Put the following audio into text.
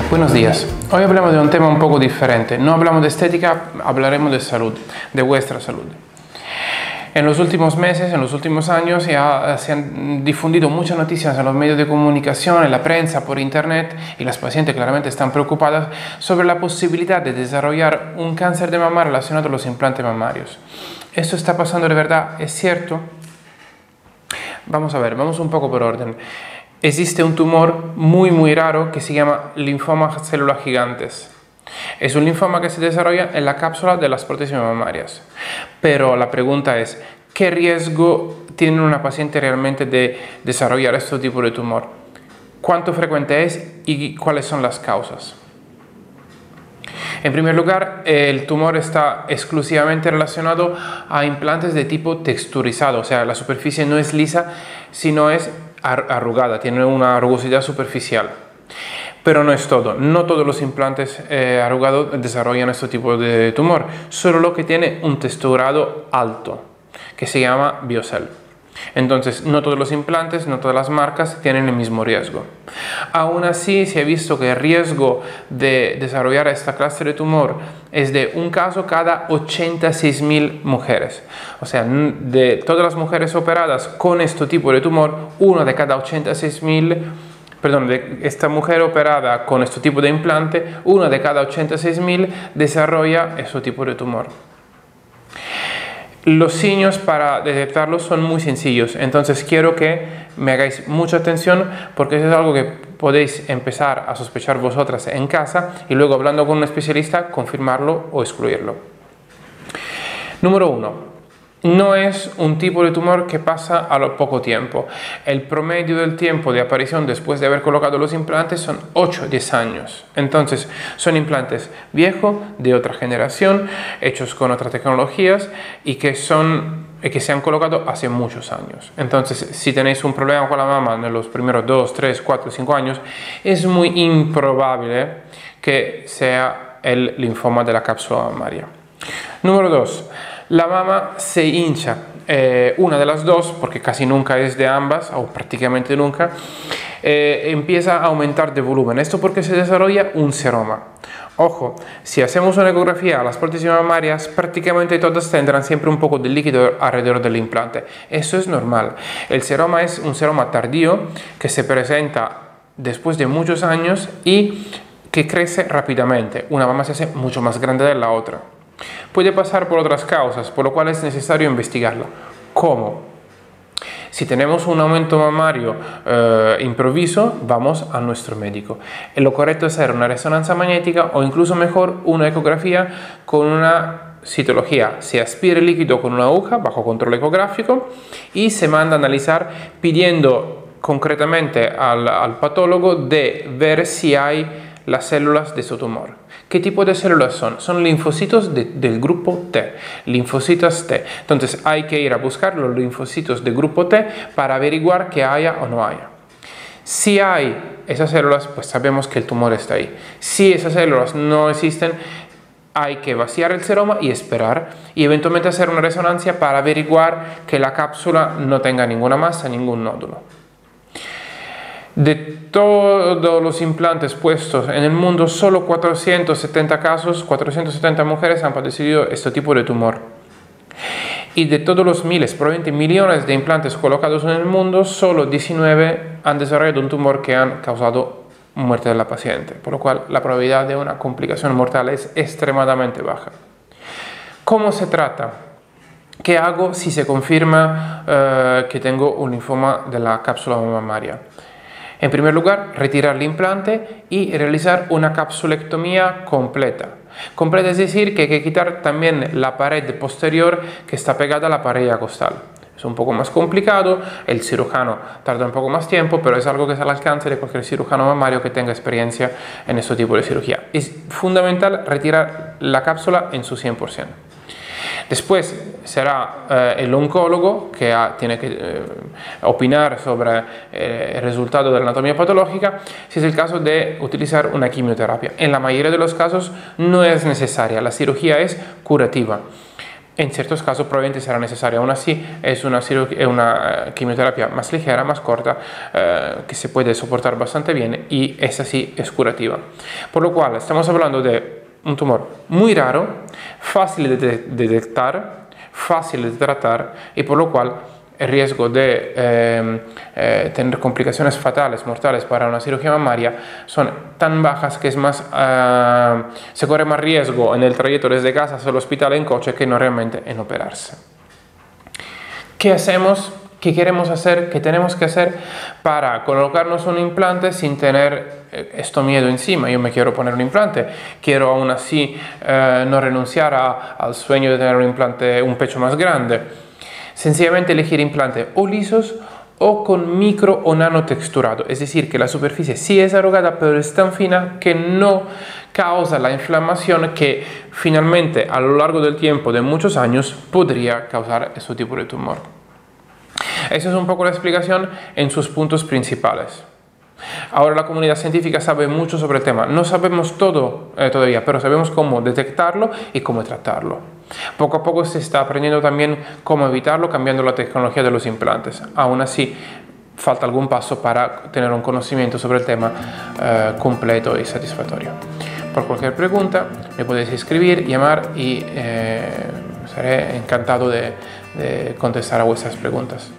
Buenos días. Hoy hablamos de un tema un poco diferente. No hablamos de estética, hablaremos de salud, de vuestra salud. En los últimos meses, en los últimos años, se han difundido muchas noticias en los medios de comunicación, en la prensa, por internet, y las pacientes claramente están preocupadas sobre la posibilidad de desarrollar un cáncer de mama relacionado a los implantes mamarios. ¿Esto está pasando de verdad? ¿Es cierto? Vamos a ver, vamos un poco por orden. Existe un tumor muy raro que se llama linfoma células gigantes. Es un linfoma que se desarrolla en la cápsula de las prótesis mamarias. Pero la pregunta es, ¿qué riesgo tiene una paciente realmente de desarrollar este tipo de tumor? ¿Cuánto frecuente es y cuáles son las causas? En primer lugar, el tumor está exclusivamente relacionado a implantes de tipo texturizado, o sea, la superficie no es lisa, sino es arrugada, tiene una rugosidad superficial. Pero no es todo, no todos los implantes arrugados desarrollan este tipo de tumor, solo lo que tiene un texturado alto, que se llama biocell. Entonces, no todos los implantes, no todas las marcas tienen el mismo riesgo. Aún así, se ha visto que el riesgo de desarrollar esta clase de tumor es de un caso cada 86.000 mujeres. O sea, de todas las mujeres operadas con este tipo de tumor, una de cada 86.000, perdón, de esta mujer operada con este tipo de implante, una de cada 86.000 desarrolla este tipo de tumor. Los signos para detectarlos son muy sencillos, entonces quiero que me hagáis mucha atención porque eso es algo que podéis empezar a sospechar vosotras en casa y luego hablando con un especialista confirmarlo o excluirlo. Número 1. No es un tipo de tumor que pasa a lo poco tiempo. El promedio del tiempo de aparición después de haber colocado los implantes son 8-10 años. Entonces, son implantes viejos, de otra generación, hechos con otras tecnologías y que se han colocado hace muchos años. Entonces, si tenéis un problema con la mama en los primeros 2, 3, 4, 5 años, es muy improbable que sea el linfoma de la cápsula mamaria. Número 2. La mama se hincha, una de las dos, porque casi nunca es de ambas, o prácticamente nunca, empieza a aumentar de volumen. Esto porque se desarrolla un seroma. Ojo, si hacemos una ecografía a las prótesis mamarias, prácticamente todas tendrán siempre un poco de líquido alrededor del implante. Eso es normal. El seroma es un seroma tardío que se presenta después de muchos años y que crece rápidamente. Una mama se hace mucho más grande de la otra. Puede pasar por otras causas, por lo cual es necesario investigarla. ¿Cómo? Si tenemos un aumento mamario improviso, vamos a nuestro médico. Lo correcto es hacer una resonancia magnética o incluso mejor una ecografía con una citología. Se aspira el líquido con una aguja bajo control ecográfico y se manda a analizar pidiendo concretamente al patólogo de ver si hay las células de su tumor. ¿Qué tipo de células son? Son linfocitos del grupo T, linfocitos T. Entonces hay que ir a buscar los linfocitos del grupo T para averiguar que haya o no haya. Si hay esas células, pues sabemos que el tumor está ahí. Si esas células no existen, hay que vaciar el seroma y esperar y eventualmente hacer una resonancia para averiguar que la cápsula no tenga ninguna masa, ningún nódulo. De todos los implantes puestos en el mundo, solo 470 casos, 470 mujeres han padecido este tipo de tumor. Y de todos los miles, probablemente millones de implantes colocados en el mundo, solo 19 han desarrollado un tumor que han causado muerte de la paciente, por lo cual la probabilidad de una complicación mortal es extremadamente baja. ¿Cómo se trata? ¿Qué hago si se confirma que tengo un linfoma de la cápsula mamaria? En primer lugar, retirar el implante y realizar una capsulectomía completa. Completa es decir que hay que quitar también la pared posterior que está pegada a la pared costal. Es un poco más complicado, el cirujano tarda un poco más tiempo, pero es algo que está al alcance de cualquier cirujano mamario que tenga experiencia en este tipo de cirugía. Es fundamental retirar la cápsula en su 100%. Después será el oncólogo que tiene que opinar sobre el resultado de la anatomía patológica si es el caso de utilizar una quimioterapia. En la mayoría de los casos no es necesaria, la cirugía es curativa. En ciertos casos probablemente será necesaria. Aún así es una quimioterapia más ligera, más corta, que se puede soportar bastante bien y esa sí es curativa. Por lo cual estamos hablando de un tumor muy raro, fácil de detectar, fácil de tratar y por lo cual el riesgo de tener complicaciones fatales, mortales para una cirugía mamaria son tan bajas que es más, se corre más riesgo en el trayecto desde casa hasta el hospital en coche que no realmente en operarse. ¿Qué hacemos? ¿Qué queremos hacer? ¿Qué tenemos que hacer para colocarnos un implante sin tener esto miedo encima? Yo me quiero poner un implante, quiero aún así no renunciar al sueño de tener un implante, un pecho más grande. Sencillamente elegir implantes o lisos o con micro o nanotexturado, es decir, que la superficie sí es arrugada, pero es tan fina que no causa la inflamación que finalmente a lo largo del tiempo, de muchos años, podría causar este tipo de tumor. Esa es un poco la explicación en sus puntos principales. Ahora la comunidad científica sabe mucho sobre el tema. No sabemos todo todavía, pero sabemos cómo detectarlo y cómo tratarlo. Poco a poco se está aprendiendo también cómo evitarlo cambiando la tecnología de los implantes. Aún así, falta algún paso para tener un conocimiento sobre el tema completo y satisfactorio. Por cualquier pregunta me podéis escribir, llamar y estaré encantado de contestar a vuestras preguntas.